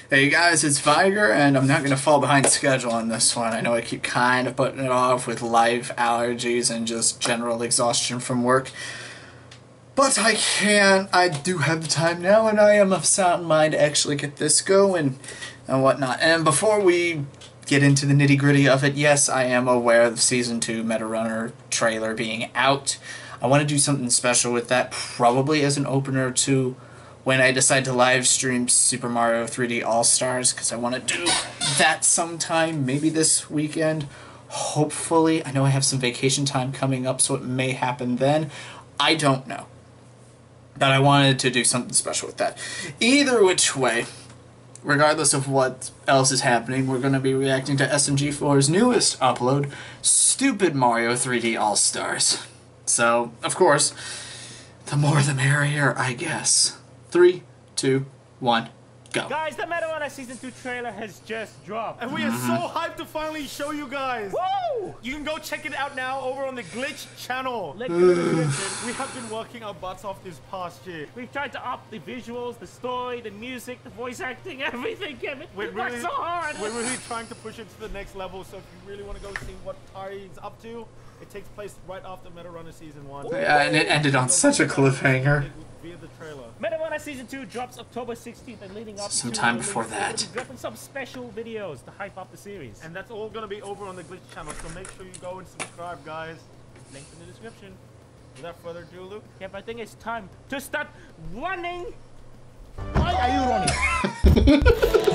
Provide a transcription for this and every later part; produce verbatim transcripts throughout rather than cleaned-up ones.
Hey guys, it's Viger, and I'm not going to fall behind schedule on this one. I know I keep kind of putting it off with life allergies and just general exhaustion from work. But I can. I do have the time now, and I am of sound mind to actually get this going and whatnot. And before we get into the nitty-gritty of it, yes, I am aware of the Season two Meta Runner trailer being out. I want to do something special with that, probably as an opener to when I decide to live stream Super Mario three D All-Stars, because I want to do that sometime, maybe this weekend, hopefully. I know I have some vacation time coming up, so it may happen then. I don't know. But I wanted to do something special with that. Either which way, regardless of what else is happening, we're going to be reacting to S M G four's newest upload, Stupid Mario three D All-Stars. So, of course, the more the merrier, I guess. Three, two, one, go. Guys, the Meta Runner Season two trailer has just dropped. And we are so hyped to finally show you guys. Woo! You can go check it out now over on the Glitch channel. Link in the description. We have been working our butts off this past year. We've tried to up the visuals, the story, the music, the voice acting, everything, Kevin. We're We worked really, so hard. We're really trying to push it to the next level, so if you really want to go see what Ty's up to, it takes place right after Meta Runner Season one. Yeah, and it ended on such a cliffhanger. Via the trailer. Meta Runner Season two drops October sixteenth, and leading up Some to time the before release, that. we'll be dropping some special videos to hype up the series. And that's all going to be over on the Glitch channel, so make sure you go and subscribe, guys. Link in the description. Without further ado, Luke. Yeah, but I think it's time to start running. Why are you running?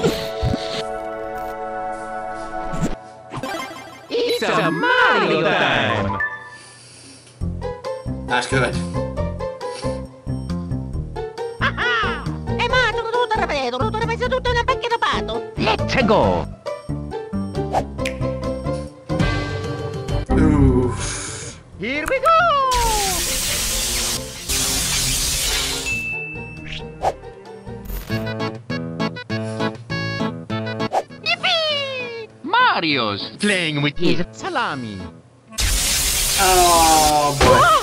It's a Mario time! That's good. Let's go! Ooh. Here we go! Yippee! Mario's playing with his salami. Oh boy.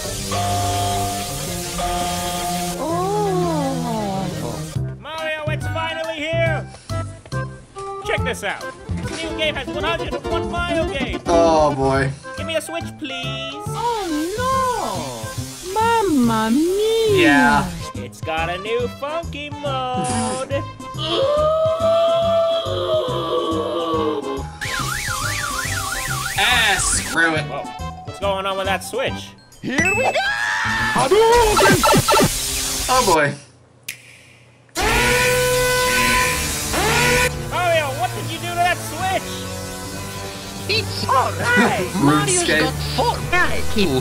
Mario, it's finally here! Check this out. This new game has one hundred and one Mario games. Oh boy. Give me a Switch, please. Oh no! Mamma mia! Yeah. It's got a new funky mode. Ah, screw it. Whoa, what's going on with that Switch? Here we go! Oh boy. Mario, what did you do to that Switch? It's alright! Mario's RuneScape. got four too.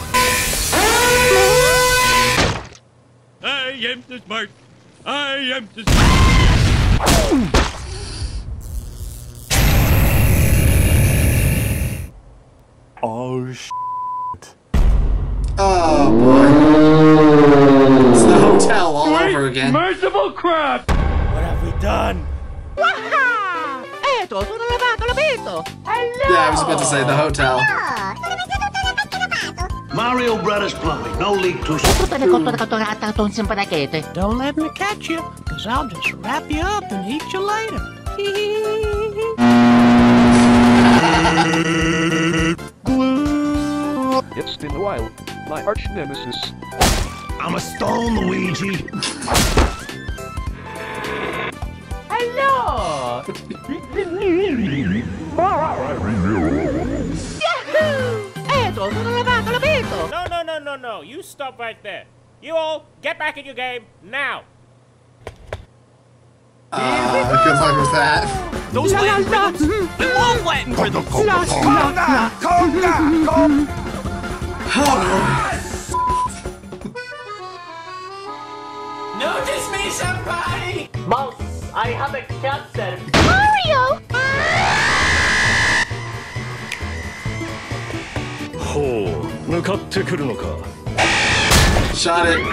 I am the smart. I am the smart. Oh, sh**. Oh boy. It's the hotel all over again. Merciful crap! What have we done? Eto, sono lavato, l'ho visto! Yeah, I was about to say the hotel. Mario Brothers Plumbing, no leak too Don't let me catch you, because I'll just wrap you up and eat you later. It's been a while, my arch nemesis. I'm a stone, Luigi. Hello! Yahoo! Eto, sono lavato, l'ho visto! No, no, no, no, no. You stop right there. You all get back in your game now. Uh, good luck with that. Those Latin rhythms? I love Latin rhythms! Conga! Conga! Conga! Notice me, somebody! Mouse, I have a cancer. Mario! Shot it.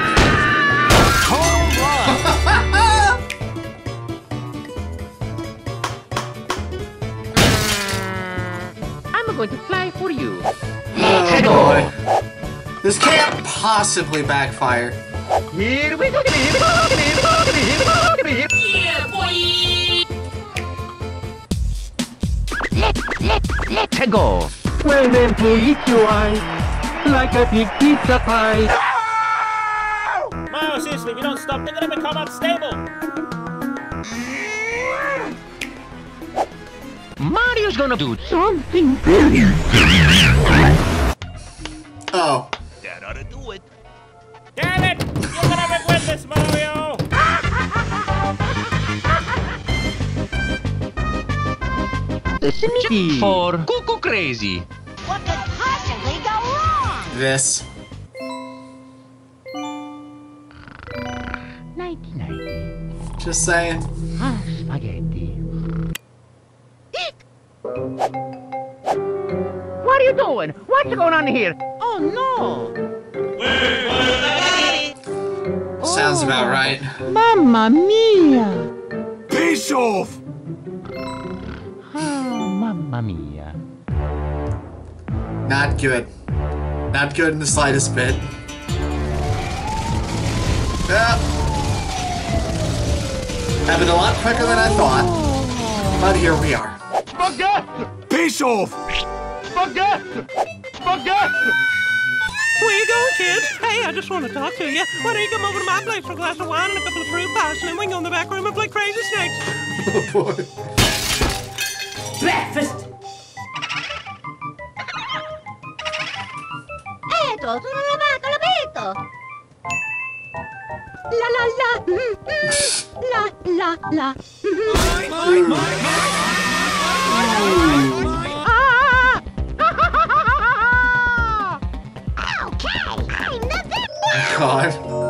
I'm going to fly for you. Oh boy. This can't possibly backfire. Here we go, here we go, here we go, here we go, here we go. Yeah, boy! Let, let, let's go. Well then, please your eyes like a big pizza pie. Mario, seriously, if you don't stop, they're gonna become unstable. Mario's gonna do something very, Oh. That ought to do it. Damn it! You're gonna regret this, Mario! S M G four Cuckoo Crazy. What could possibly go wrong? This. Nighty nighty. Just saying. Ah, spaghetti. What are you doing? What's going on here? Oh no! Sounds about right. Mamma mia! Peace off! Oh, mamma mia. Not good. Not good in the slightest bit. Yeah. Happened a lot quicker than I thought. But here we are. Peace off! Where you going, kids? Hey, I just want to talk to you. Why don't you come over to my place for a glass of wine and a couple of fruit pies, and then we can go in the back room and play crazy snakes. Oh boy. Breakfast! Eto, sono lavato, l'abito! La la la, mm, mm, la la la. Okay, I'm the victim! God.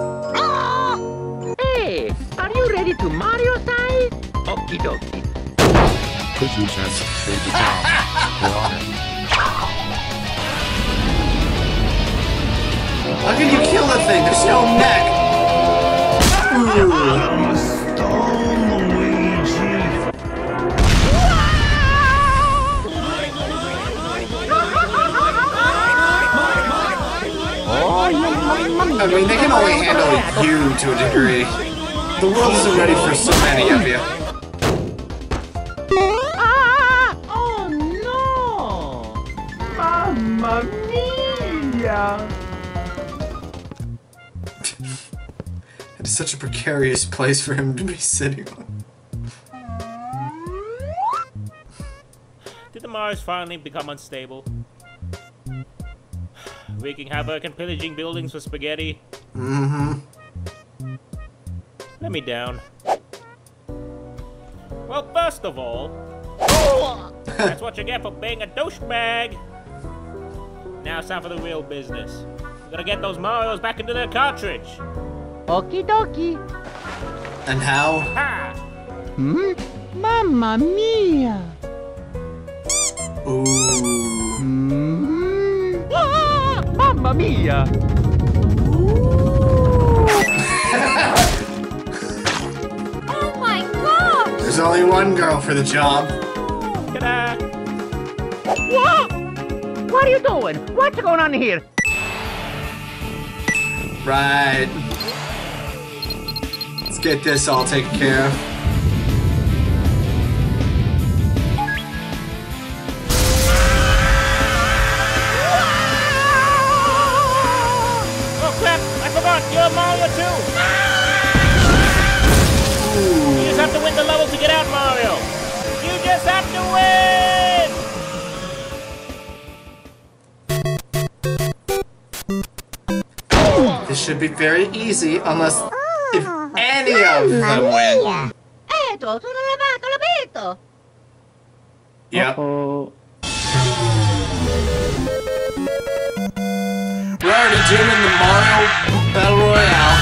Hey, are you ready to Mario size? Okie dokie. Christmas has saved the town. We're on it. How can you kill the thing? There's no neck. Ooh. I'm a stone, Luigi. I mean, they can only handle you to a degree. The world isn't ready for so many of you. Ah! Oh no! Mamma mia! It's such a precarious place for him to be sitting on. Did the Marios finally become unstable? Wreaking havoc and pillaging buildings for spaghetti? Mm-hmm. Let me down. Well, first of all, that's what you get for being a douchebag. Now it's time for the real business. We're gonna get those Marios back into their cartridge. Okie dokie. And how? Ha! Hmm? Mamma mia! Ooh. Hmm? Ah! Mamma mia! Oh my god! There's only one girl for the job. Ta-da! What? What are you doing? What's going on here? Right. Let's get this all taken care of. Oh crap! I forgot! You're Mario too! You just have to win the level to get out, Mario! You just have to win! This should be very easy, unless if any of them win. Eto, sono lavato, l'abito! Yep. Oh. We're already doing the Mario Battle Royale.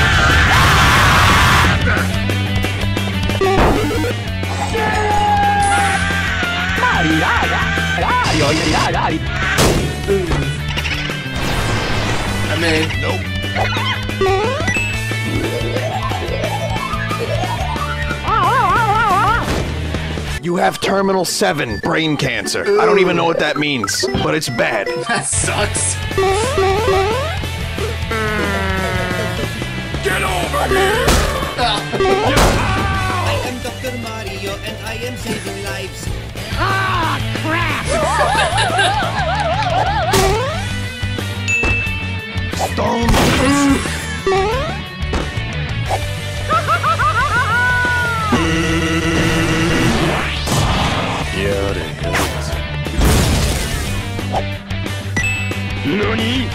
I mean, nope. You have terminal seven brain cancer. Ooh. I don't even know what that means, but it's bad. That sucks. Get over here! I am Doctor Mario and I am saving lives. Ah, crap! Stone! Nani?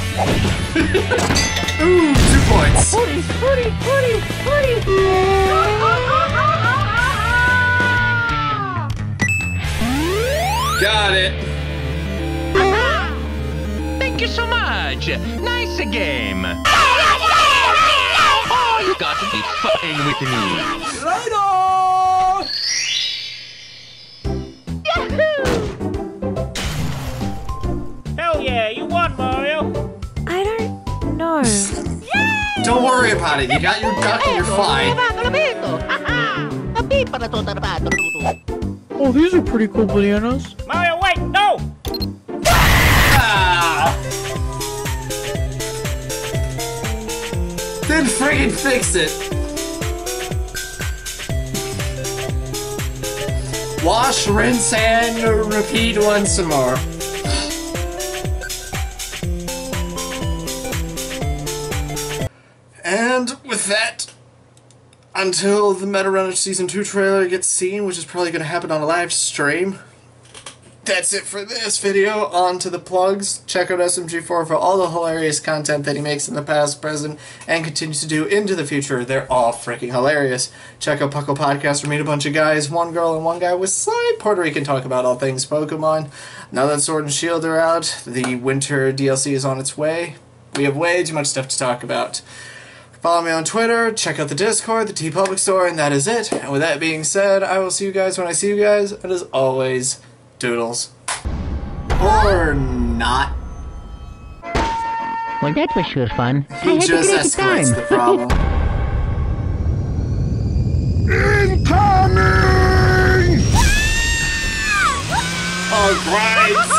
Ooh, two points. Footy, footy, footy, footy! Got it. Thank you so much. Nice game. Oh, you got to be fucking with me. Hell yeah, you won, Mario. I don't know. Don't worry about it. You got your duck and you're fine. Oh, these are pretty cool bananas. Mario, wait, no! Ah! Then friggin' fix it. Wash, rinse, and repeat once more. And with that, until the Meta Runner Season two trailer gets seen, which is probably going to happen on a live stream, that's it for this video. On to the plugs. Check out S M G four for all the hilarious content that he makes in the past, present, and continues to do into the future. They're all freaking hilarious. Check out Puckle Podcast, where we meet a bunch of guys, one girl and one guy with slight Puerto Rican talk about all things Pokemon. Now that Sword and Shield are out, the winter D L C is on its way. We have way too much stuff to talk about. Follow me on Twitter, check out the Discord, the TeePublic Store, and that is it. And with that being said, I will see you guys when I see you guys, and as always, doodles. Or not. Well, that was sure fun. He just escalates the problem. Incoming! Alright!